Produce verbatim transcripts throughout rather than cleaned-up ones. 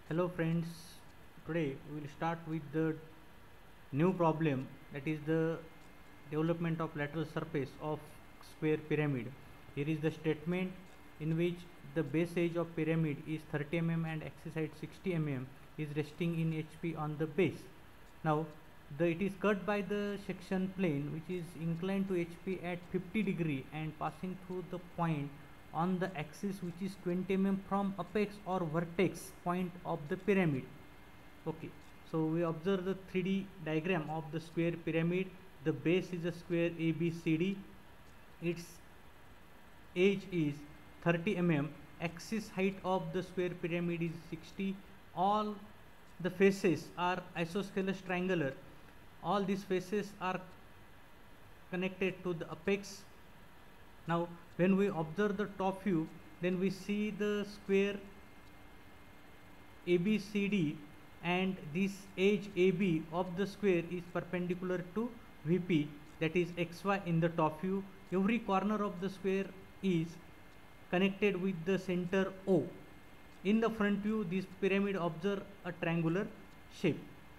Hello friends, today we will start with the new problem, that is the development of lateral surface of square pyramid. Here is the statement in which the base edge of pyramid is thirty millimeters and axis height sixty millimeters is resting in H P on the base. Now the it is cut by the section plane which is inclined to H P at fifty degree and passing through the point on the axis which is twenty millimeters from apex or vertex point of the pyramid. Okay, so we observe the three D diagram of the square pyramid. The base is a square A B C D. Its edge is thirty millimeters. Axis height of the square pyramid is sixty. All the faces are isosceles triangular. All these faces are connected to the apex. Now when we observe the top view, then we see the square A B C D, and this edge A B of the square is perpendicular to V P, that is X Y in the top view. Every corner of the square is connected with the center O. In the front view, this pyramid observe a triangular shape.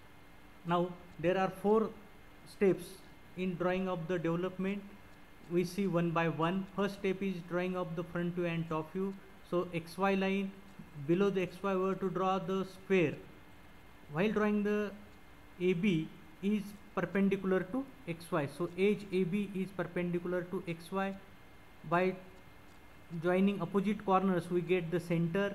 Now there are four steps in drawing of the development. We see one by one. First step is drawing of the front view and top view. So X Y line, below the X Y we have to draw the square. While drawing the A B is perpendicular to X Y. So edge A B is perpendicular to X Y. By joining opposite corners we get the center.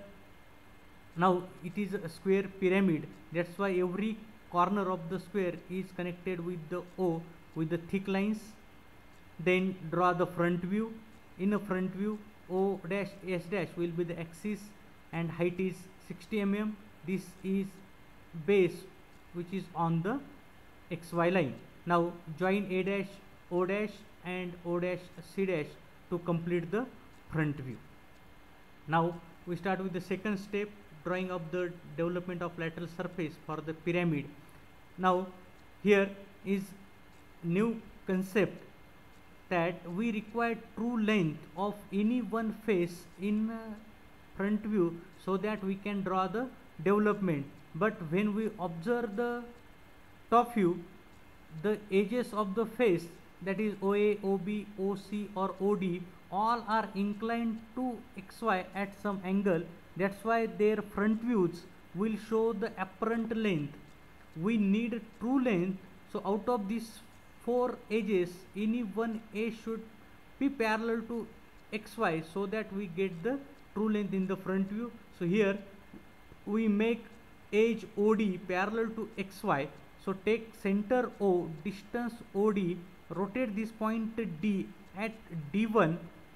Now it is a square pyramid, that's why every corner of the square is connected with the O with the thick lines. Then draw the front view. In a front view, O dash S dash will be the axis and height is sixty millimeters. This is base which is on the X Y line. Now join A dash O dash and O dash C dash to complete the front view. Now we start with the second step, drawing of the development of lateral surface for the pyramid. Now here is new concept, that we require true length of any one face in uh, front view so that we can draw the development. But when we observe the top view, the edges of the face, that is O A, O B, O C or O D, all are inclined to X Y at some angle. That's why their front views will show the apparent length. We need true length. So out of these four edges, any one edge should be parallel to X Y so that we get the true length in the front view. So here we make edge O D parallel to X Y. So take center O, distance O D, rotate this point D at D one.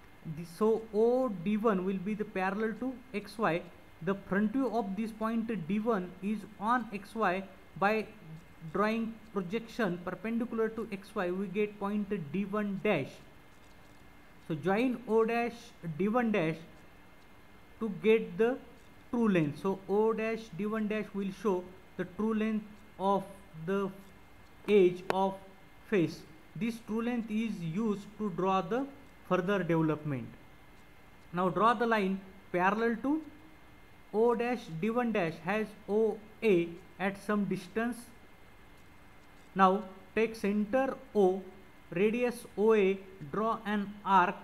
So O D one will be the parallel to X Y. The front view of this point D one is on X Y. By drawing projection perpendicular to X Y, we get point D one dash. So join O dash D one dash to get the true length. So O dash D one dash will show the true length of the edge of face. This true length is used to draw the further development. Now draw the line parallel to O dash D one dash has O A at some distance. Now take center O, radius O A, draw an arc.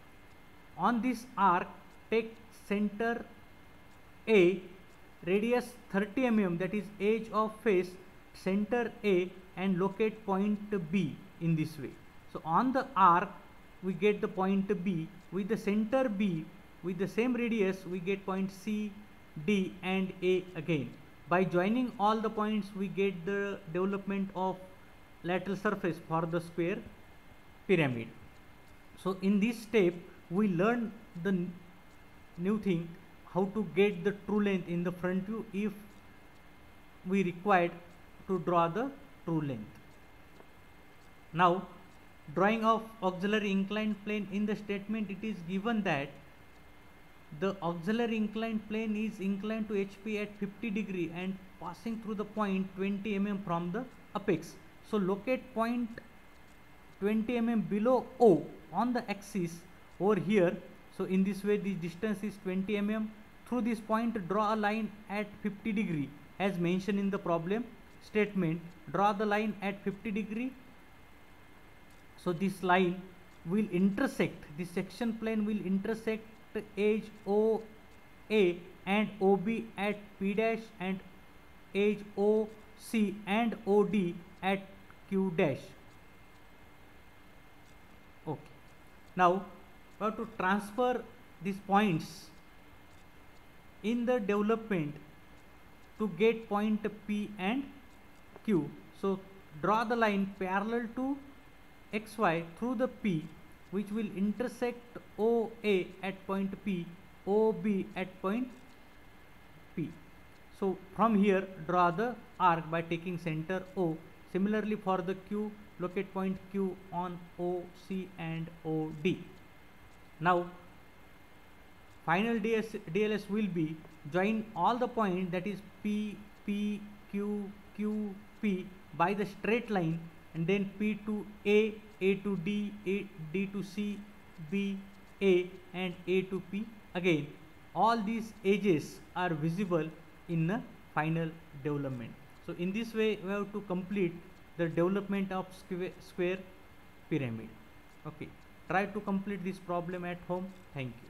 On this arc take center A, radius thirty millimeters, that is edge of face, center A, and locate point B in this way. So on the arc we get the point B. With the center B with the same radius we get point C, D and A again. By joining all the points we get the development of lateral surface for the square pyramid. So in this step we learn the new thing, how to get the true length in the front view if we required to draw the true length. Now drawing of auxiliary inclined plane. In the statement it is given that the auxiliary inclined plane is inclined to H P at fifty degree and passing through the point twenty millimeters from the apex. So locate point twenty millimeters below O on the axis over here. So in this way the distance is twenty millimeters through this point draw a line at fifty degree as mentioned in the problem statement. Draw the line at fifty degree. So this line will intersect, this section plane will intersect edge O A and O B at P dash and edge O C and O D at Q dash. Okay. Now we have to transfer these points in the development to get point P and Q. So draw the line parallel to X Y through the P, which will intersect O A at point P, O B at point P. So from here draw the arc by taking center O. Similarly for the Q, locate point Q on O C and O D. Now final D L S will be join all the points, that is P, P, Q, Q, P by the straight line, and then P to A, A to D, A, D to C, B, A and A to P. Again all these edges are visible in the final development. So in this way we have to complete the development of square, square pyramid. Okay, try to complete this problem at home. Thank you.